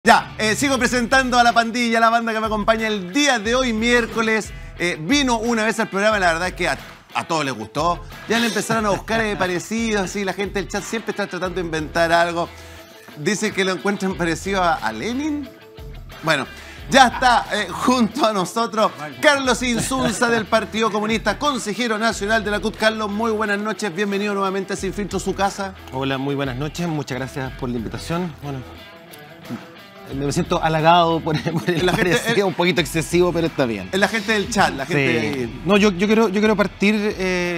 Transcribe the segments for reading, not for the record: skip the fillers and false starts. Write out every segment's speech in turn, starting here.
Ya, sigo presentando a la pandilla, la banda que me acompaña el día de hoy, miércoles. Vino una vez al programa, la verdad es que a todos les gustó. Ya le empezaron a buscar parecidos, así la gente del chat siempre está tratando de inventar algo. Dice que lo encuentran parecido a Lenin. Bueno, ya está junto a nosotros Carlos Insunza del Partido Comunista, consejero nacional de la CUT. Carlos, muy buenas noches, bienvenido nuevamente a Sin Filtro, su casa. Hola, muy buenas noches, muchas gracias por la invitación. Bueno, me siento halagado por el parecido, un poquito excesivo, pero está bien. Es la gente del chat, la gente... Sí. No, yo quiero partir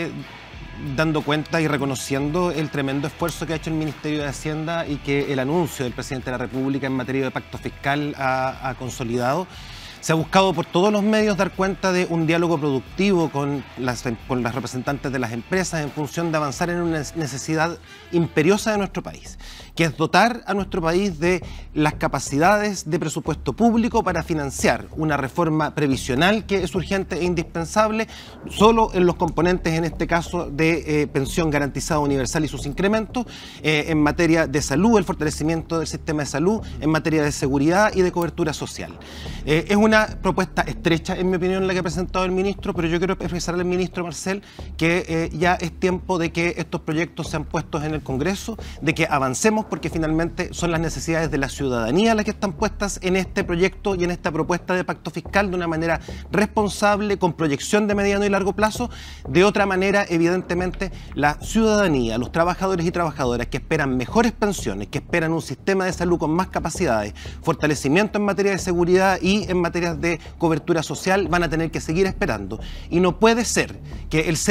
dando cuenta y reconociendo el tremendo esfuerzo que ha hecho el Ministerio de Hacienda y que el anuncio del Presidente de la República en materia de pacto fiscal ha consolidado. Se ha buscado por todos los medios dar cuenta de un diálogo productivo con las representantes de las empresas en función de avanzar en una necesidad imperiosa de nuestro país, que es dotar a nuestro país de las capacidades de presupuesto público para financiar una reforma previsional que es urgente e indispensable, solo en los componentes, en este caso, de pensión garantizada universal y sus incrementos, en materia de salud, el fortalecimiento del sistema de salud, en materia de seguridad y de cobertura social. Es una propuesta estrecha, en mi opinión, la que ha presentado el ministro, pero yo quiero expresarle al ministro Marcel que ya es tiempo de que estos proyectos sean puestos en el Congreso, de que avancemos, porque finalmente son las necesidades de la ciudadanía las que están puestas en este proyecto y en esta propuesta de pacto fiscal de una manera responsable, con proyección de mediano y largo plazo. De otra manera, evidentemente, la ciudadanía, los trabajadores y trabajadoras que esperan mejores pensiones, que esperan un sistema de salud con más capacidades, fortalecimiento en materia de seguridad y en materia de cobertura social, van a tener que seguir esperando. Y no puede ser que el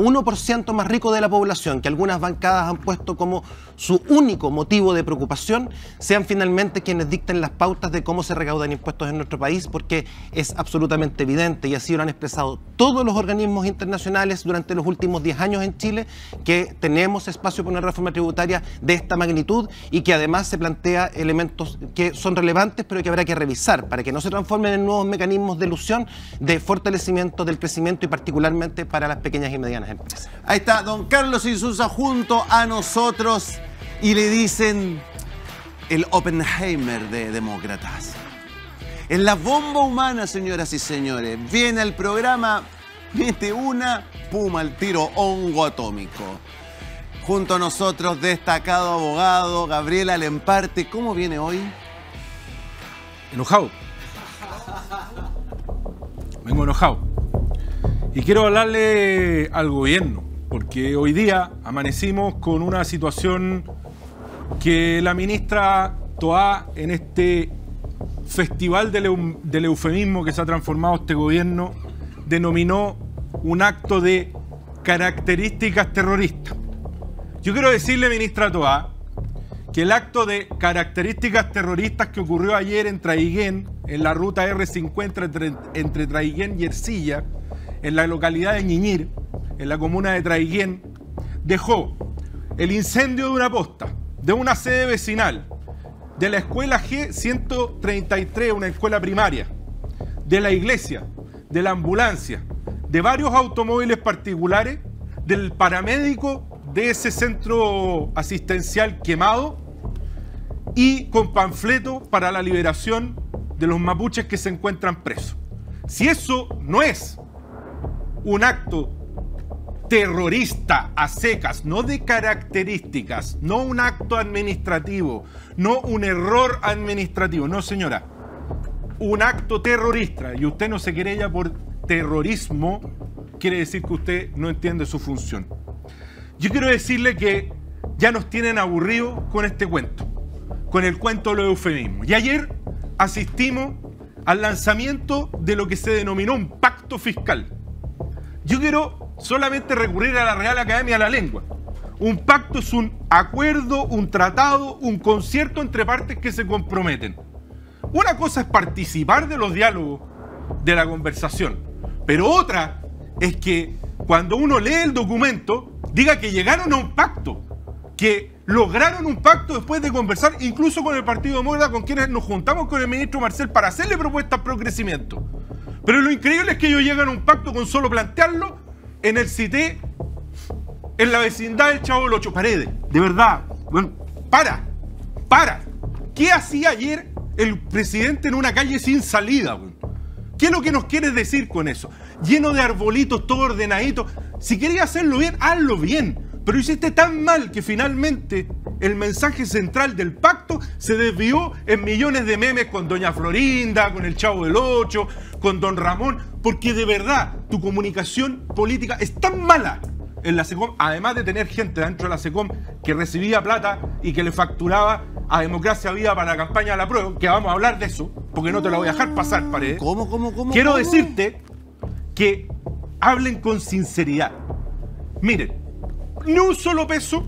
0,1% más rico de la población, que algunas bancadas han puesto como su único motivo de preocupación, sean finalmente quienes dicten las pautas de cómo se recaudan impuestos en nuestro país, porque es absolutamente evidente, y así lo han expresado todos los organismos internacionales durante los últimos 10 años en Chile, que tenemos espacio para una reforma tributaria de esta magnitud y que además se plantea elementos que son relevantes, pero que habrá que revisar para que no se transformen en nuevos mecanismos de ilusión, de fortalecimiento del crecimiento y particularmente para las pequeñas y medianas empresas. Ahí está don Carlos Insunza junto a nosotros y le dicen el Oppenheimer de demócratas. En la bomba humana, señoras y señores, viene al programa, mete una, puma al tiro, hongo atómico. Junto a nosotros, destacado abogado Gabriel Alemparte. ¿Cómo viene hoy? Enojado. Vengo enojado. Y quiero hablarle al gobierno, porque hoy día amanecimos con una situación que la ministra Toá, en este festival del eufemismo que se ha transformado este gobierno, denominó un acto de características terroristas. Yo quiero decirle, ministra Toá, que el acto de características terroristas que ocurrió ayer en Traiguén, en la ruta R50 entre Traiguén y Ercilla, en la localidad de Ñiñir, en la comuna de Traiguén, dejó el incendio de una posta, de una sede vecinal, de la escuela G133, una escuela primaria, de la iglesia, de la ambulancia, de varios automóviles particulares, del paramédico de ese centro asistencial quemado y con panfletos para la liberación de los mapuches que se encuentran presos. Si eso no es un acto terrorista a secas, no de características, no un acto administrativo, no un error administrativo, no señora, un acto terrorista, y usted no se querella por terrorismo, quiere decir que usted no entiende su función. Yo quiero decirle que ya nos tienen aburridos con este cuento, con el cuento de los eufemismos. Y ayer asistimos al lanzamiento de lo que se denominó un pacto fiscal. Yo quiero solamente recurrir a la Real Academia de la Lengua. Un pacto es un acuerdo, un tratado, un concierto entre partes que se comprometen. Una cosa es participar de los diálogos, de la conversación, pero otra es que cuando uno lee el documento diga que llegaron a un pacto, que lograron un pacto después de conversar incluso con el Partido Demócrata, con quienes nos juntamos con el ministro Marcel para hacerle propuestas pro crecimiento. Pero lo increíble es que ellos llegan a un pacto con solo plantearlo en el CITE, en la vecindad del Chavo del Ocho Paredes. De verdad, bueno, para. ¿Qué hacía ayer el presidente en una calle sin salida. ¿Qué es lo que nos quieres decir con eso? Lleno de arbolitos, todo ordenadito. Si querías hacerlo bien, hazlo bien. Pero hiciste tan mal que finalmente el mensaje central del pacto se desvió en millones de memes con Doña Florinda, con el Chavo del Ocho, con Don Ramón, porque de verdad tu comunicación política es tan mala en la SECOM, además de tener gente dentro de la SECOM que recibía plata y que le facturaba a Democracia Viva para la campaña de la prueba, que vamos a hablar de eso, porque no te la voy a dejar pasar, Paredes. ¿Cómo? Quiero decirte que hablen con sinceridad. Miren, ni un solo peso.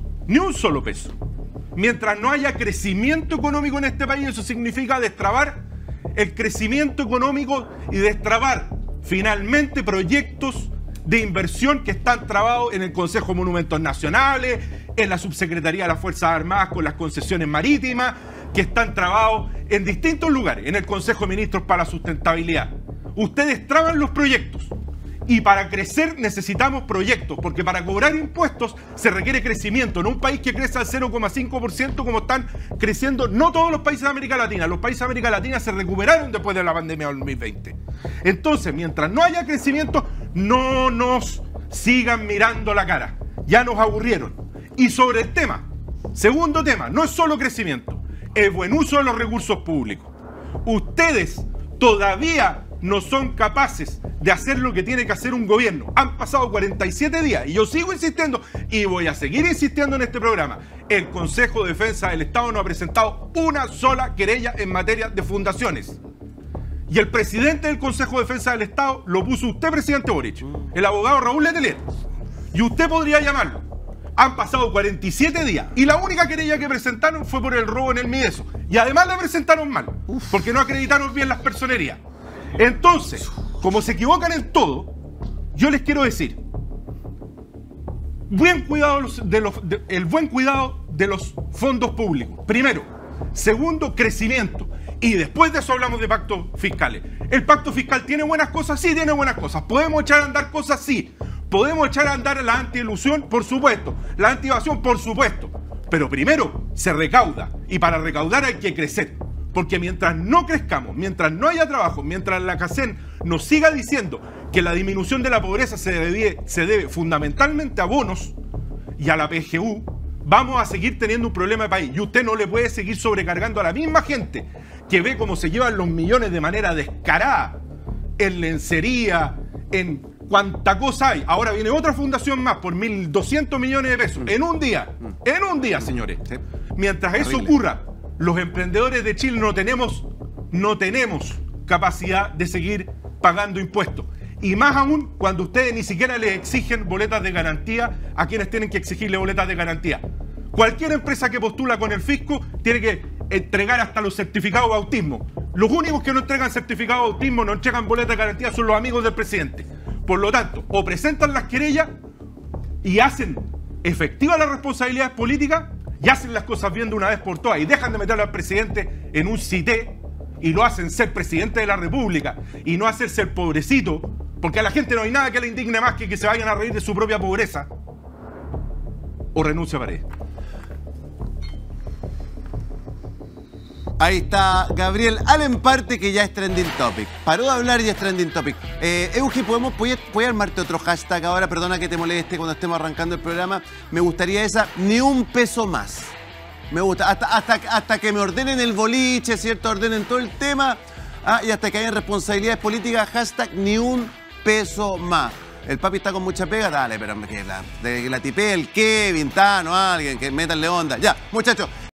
Mientras no haya crecimiento económico en este país, eso significa destrabar el crecimiento económico y destrabar finalmente proyectos de inversión que están trabados en el Consejo de Monumentos Nacionales, en la Subsecretaría de las Fuerzas Armadas con las concesiones marítimas, que están trabados en distintos lugares, en el Consejo de Ministros para la Sustentabilidad. Ustedes traban los proyectos. Y para crecer necesitamos proyectos, porque para cobrar impuestos se requiere crecimiento. En un país que crece al 0,5% como están creciendo no todos los países de América Latina. Los países de América Latina se recuperaron después de la pandemia del 2020. Entonces, mientras no haya crecimiento, no nos sigan mirando la cara. Ya nos aburrieron. Y sobre el tema, segundo tema, no es solo crecimiento, es buen uso de los recursos públicos. Ustedes todavía no son capaces de hacer lo que tiene que hacer un gobierno. Han pasado 47 días y yo sigo insistiendo y voy a seguir insistiendo en este programa. El Consejo de Defensa del Estado no ha presentado una sola querella en materia de fundaciones. Y el presidente del Consejo de Defensa del Estado lo puso usted, presidente Boric, el abogado Raúl Letelier. Y usted podría llamarlo. Han pasado 47 días y la única querella que presentaron fue por el robo en el Mideso. Y además la presentaron mal, porque no acreditaron bien las personerías. Entonces, como se equivocan en todo, yo les quiero decir, el buen cuidado de los fondos públicos. Primero. Segundo, crecimiento. Y después de eso hablamos de pactos fiscales. ¿El pacto fiscal tiene buenas cosas? Sí, tiene buenas cosas. ¿Podemos echar a andar cosas? Sí. ¿Podemos echar a andar la anti-ilusión? Por supuesto. La anti-evasión, por supuesto. Pero primero se recauda. Y para recaudar hay que crecer. Porque mientras no crezcamos, mientras no haya trabajo, mientras la CACEN nos siga diciendo que la disminución de la pobreza se debe fundamentalmente a bonos y a la PGU, vamos a seguir teniendo un problema de país. Y usted no le puede seguir sobrecargando a la misma gente que ve cómo se llevan los millones de manera descarada en lencería, en cuánta cosa hay. Ahora viene otra fundación más por 1.200 millones de pesos en un día, señores. Mientras eso ocurra, los emprendedores de Chile no tenemos capacidad de seguir pagando impuestos. Y más aún cuando ustedes ni siquiera les exigen boletas de garantía a quienes tienen que exigirle boletas de garantía. Cualquier empresa que postula con el fisco tiene que entregar hasta los certificados de autismo. Los únicos que no entregan certificados de autismo, no entregan boletas de garantía, son los amigos del presidente. Por lo tanto, o presentan las querellas y hacen efectivas las responsabilidades políticas y hacen las cosas bien de una vez por todas y dejan de meterle al presidente en un CITE y lo hacen ser presidente de la República y no hacerse el pobrecito, porque a la gente no hay nada que le indigne más que se vayan a reír de su propia pobreza, o renuncia a Paredes. Ahí está Gabriel Alemparte, que ya es trending topic. Paró de hablar y es trending topic. Euge, ¿puedes armarte otro hashtag ahora? Perdona que te moleste cuando estemos arrancando el programa. Me gustaría esa, ni un peso más. Me gusta, hasta que me ordenen el boliche, ¿cierto? Ordenen todo el tema. Y hasta que haya responsabilidades políticas, hashtag ni un peso más. El papi está con mucha pega, dale, pero que la tipee el Kevin, Tano, alguien, que métanle onda. Ya, muchachos.